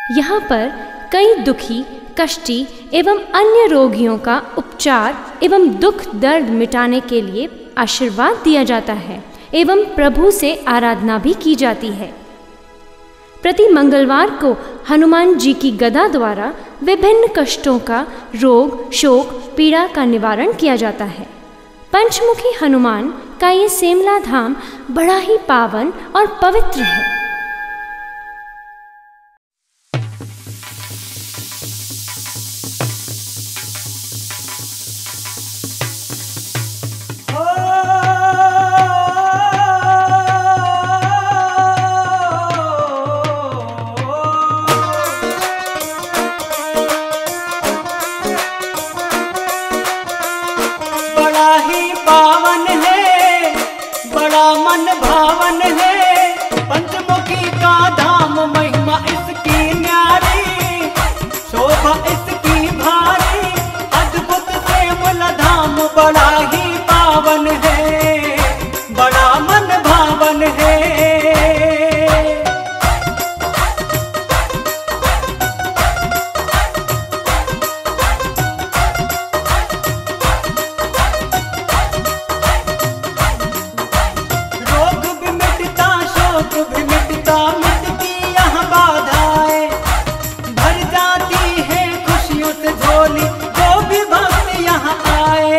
यहाँ पर कई दुखी, कष्टी एवं अन्य रोगियों का उपचार एवं दुख दर्द मिटाने के लिए आशीर्वाद दिया जाता है एवं प्रभु से आराधना भी की जाती है। प्रति मंगलवार को हनुमान जी की गदा द्वारा विभिन्न कष्टों का, रोग, शोक, पीड़ा का निवारण किया जाता है। पंचमुखी हनुमान का ये सेमला धाम बड़ा ही पावन और पवित्र है। बड़ा ही पावन है, बड़ा मन भावन है। रोग भी मिटता, शोक भी मिटता, मिटती यहाँ बाधाएं, भर जाती है खुशियों से झोली, जो भी भक्त यहाँ आए।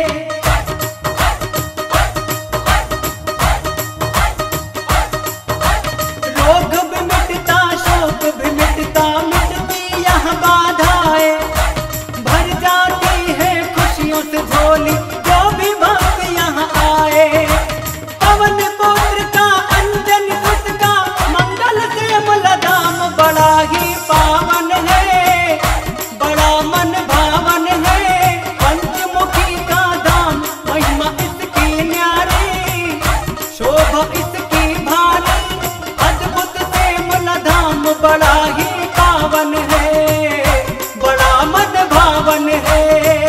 बड़ा ही पावन है, बड़ा मन भावन है।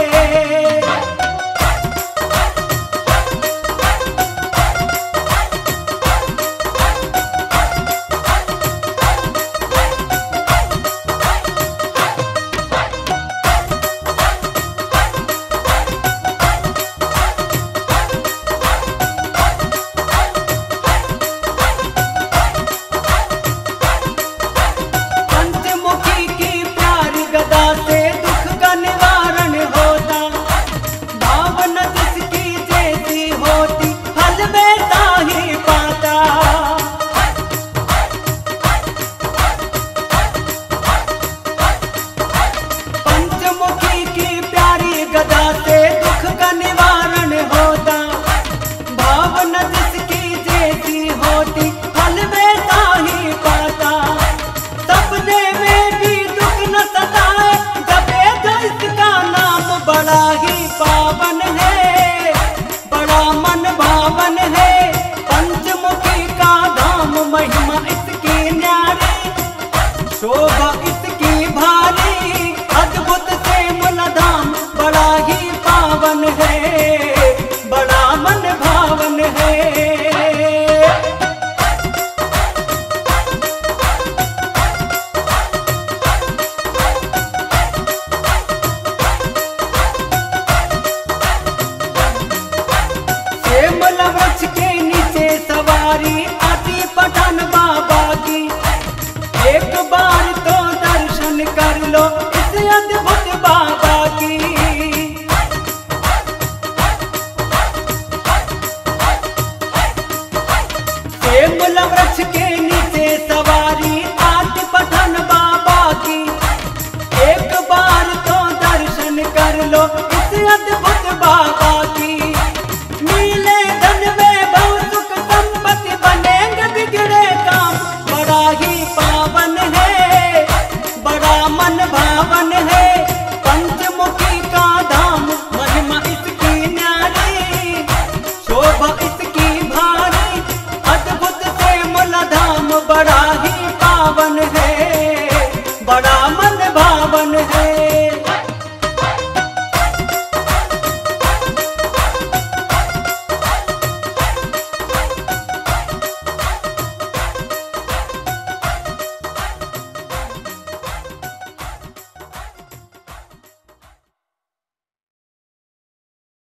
शोभा इसकी भारी, अद्भुत से मूलधाम, बड़ा ही पावन है, बड़ा मन भावन है। सेमला वृक्ष के नीचे सवारी आती पठान बाबा की, एक बार तो दर्शन कर लो।